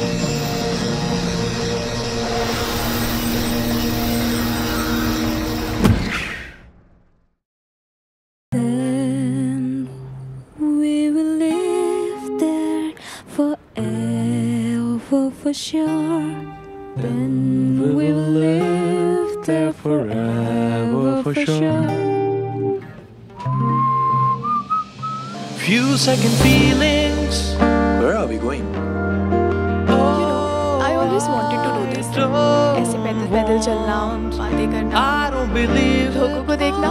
Then we will live there forever for sure. Then we will live there forever for sure. Few second feelings. Where are we going? I always wanted to do this. ऐसे पैदल पैदल चलना, बातें करना, I don't believe लोगों को देखना.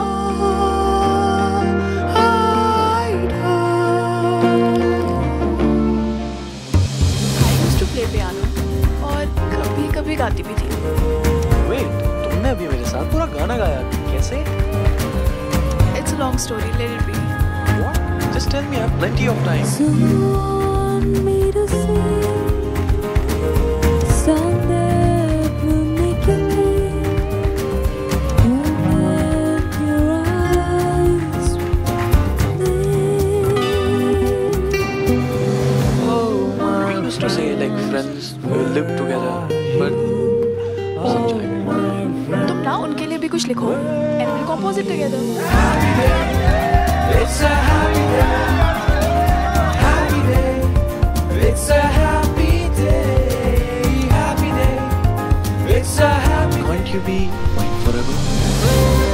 I used to play piano और कभी-कभी गाती भी थी. Wait, तुमने अभी मेरे साथ पूरा गाना गाया. कैसे? It's a long story. Let it be. What? Just tell me. I have plenty of time. So want me to sing the song that will make you think. Open your eyes, live. We used to say like friends will live together, but समझाएगा. तुम ना उनके लिए भी कुछ लिखो and we'll compose it together. It's a happy day. Happy day. It's a happy day. Happy day. It's a happy day. Can't you be mine forever?